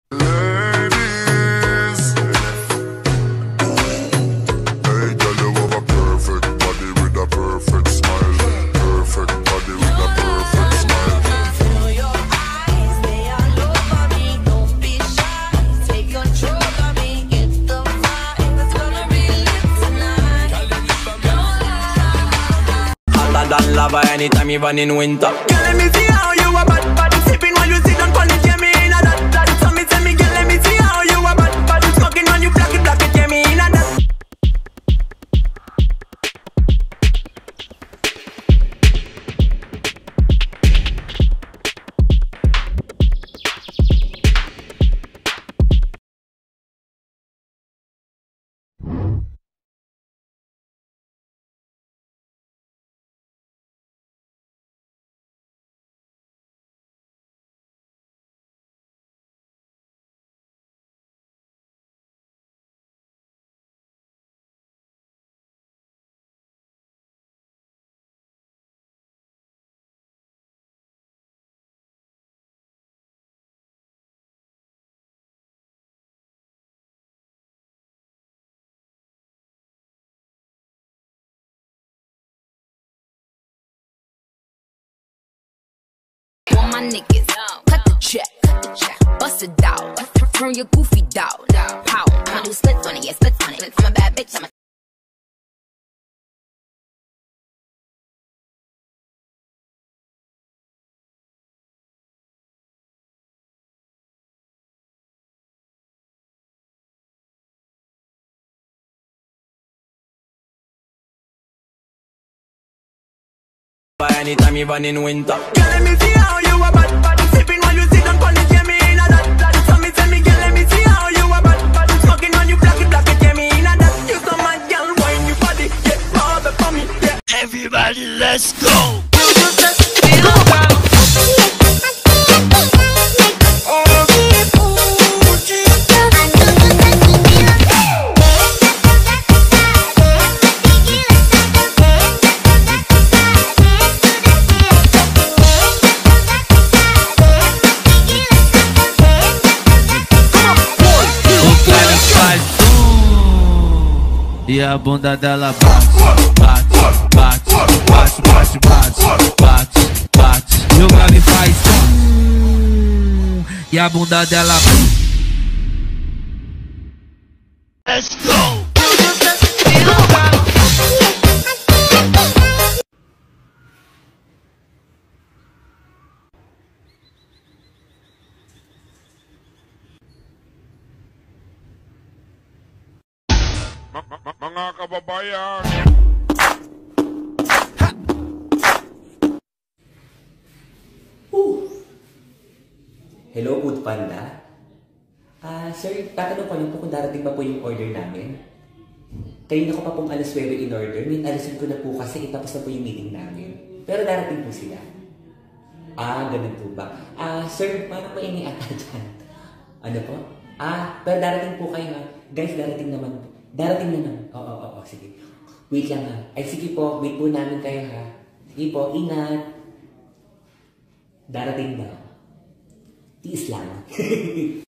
Ladies, hey girl, you have a perfect body with a perfect smile. Perfect body with a perfect smile. Feel your eyes, they all over me. Don't be shy, take control of me. Get the vibe, it's gonna be lit tonight. Don't lie. Hotter than lava anytime, even in winter. Girl, let me see how you a bad body sipping while you sit on it, yeah, me in a that. So me tell me, girl, let me see how you a bad body smoking when you black it, yeah, me in a that. Want my niggas, cut the check, bust it out, from your goofy dog. Pow, I'ma do splits on it, yeah, splits on it. I'm a bad bitch, I'm a Anytime, even in winter. Girl, let me see how you a bad body sipping while you sit on it, yeah, me in a that. So me tell me, girl, let me see how you a bad body smoking when you black it, yeah, me in a that. You so mad, girl, wine your body, yeah, all up for me, yeah. Everybody, let's go. E a bunda dela bate, bate, bate, bate, bate, bate, bate, bate. E o grave faz e a bunda dela let's go. Mga kababayan. Hello, Foodpanda? Sir, tatanong ko lang po kung darating ba po yung order namin. Kanina ko pa pong alas 9 in order. Alisin ko na po kasi itapos na po yung meeting namin. Pero darating po sila. Ganun po ba? Sir, paano po iniata dyan? Ano po? Pero darating po kayo ha. Guys, darating naman po. Darating naman. Oo, sige. Wait lang ha. Ay, sige po. Wait po namin kayo ha. Sige po, ingat. Darating daw. Tiis lang.